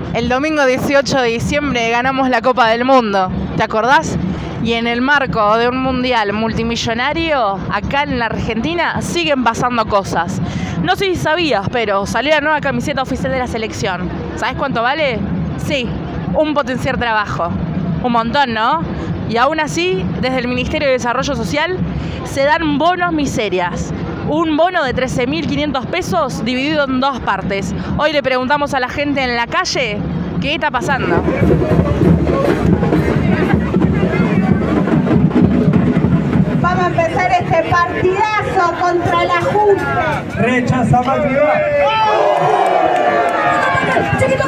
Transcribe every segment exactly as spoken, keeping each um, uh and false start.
El domingo dieciocho de diciembre ganamos la Copa del Mundo, ¿te acordás? Y en el marco de un mundial multimillonario, acá en la Argentina siguen pasando cosas. No sé si sabías, pero salió la nueva camiseta oficial de la selección. ¿Sabés cuánto vale? Sí, un potenciar trabajo. Un montón, ¿no? Y aún así, desde el Ministerio de Desarrollo Social se dan bonos miserias. Un bono de trece mil quinientos pesos dividido en dos partes. Hoy le preguntamos a la gente en la calle qué está pasando. Vamos a empezar este partidazo contra el ajuste. Rechaza Macri. ¡Chiquito,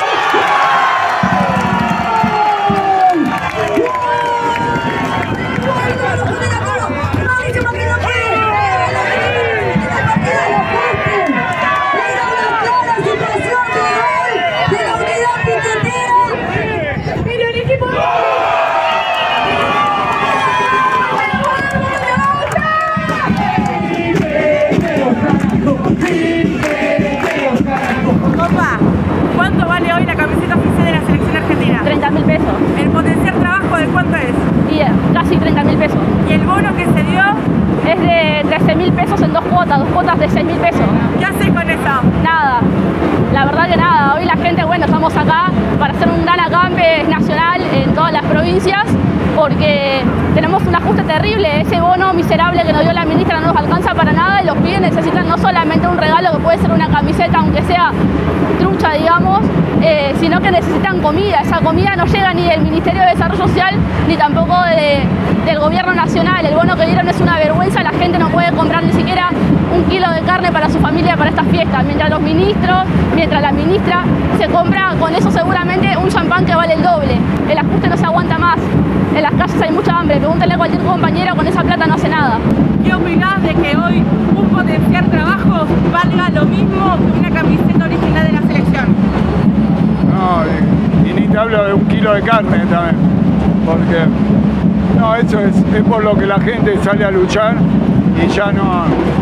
¿Cuánto vale hoy la camiseta oficial de la selección argentina? treinta mil pesos. ¿El potencial trabajo de cuánto es? Y eh, casi treinta mil pesos. ¿Y el bono que se dio? Es de trece mil pesos en dos cuotas, dos cuotas de seis mil pesos. ¿Qué haces con eso? Nada, la verdad que nada. Hoy la gente, bueno, estamos acá para hacer un gran acampe nacional en todas las provincias porque tenemos un ajuste terrible. Ese bono miserable que nos dio la ministra no nos alcanza para nada y los pibes necesitan no solamente un regalo que puede ser una camiseta, aunque sea trucha, digamos, eh, sino que necesitan comida. Esa comida no llega ni del Ministerio de Desarrollo Social ni tampoco de, del Gobierno Nacional. El bono que dieron es una vergüenza, la gente no puede comprar ni siquiera un kilo de carne para su familia para estas fiestas, mientras los ministros, mientras la ministra se compra con eso seguramente un champán que vale el doble. El ajuste no se aguanta más. En las calles hay mucha hambre, pregúntale a cualquier compañero, con esa plata no hace nada. ¿Qué opinás de que hoy un potenciar trabajo valga lo mismo que una camiseta original de la selección? No, y, y ni te hablo de un kilo de carne también, porque no, eso es, es por lo que la gente sale a luchar y ya no,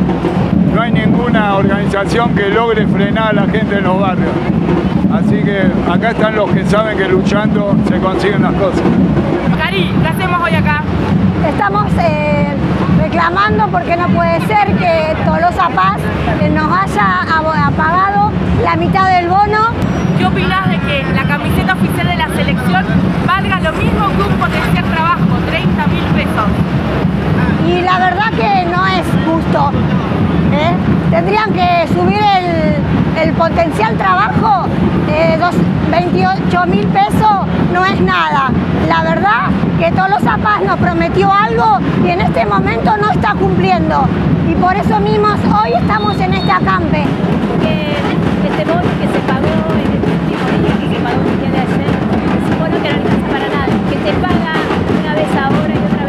no hay ninguna organización que logre frenar a la gente en los barrios. Así que acá están los que saben que luchando se consiguen las cosas. Cari, ¿qué hacemos hoy acá? Estamos eh, reclamando porque no puede ser que Tolosa Paz eh, nos haya apagado la mitad del bono. ¿Qué opinás de que la camiseta oficial de la selección valga lo mismo que un potenciar trabajo, treinta mil pesos? Y la verdad que no es justo. ¿eh? Tendrían que subir el, el potencial trabajo, eh, veintiocho mil pesos no es nada. La verdad que Tolosa Paz nos prometió algo y en este momento no está cumpliendo. Y por eso mismo hoy estamos en este acampe. Eh, este bono que se pagó en el último día, que se pagó el día de ayer, es un bono que no alcanza para nada, que te paga una vez ahora y otra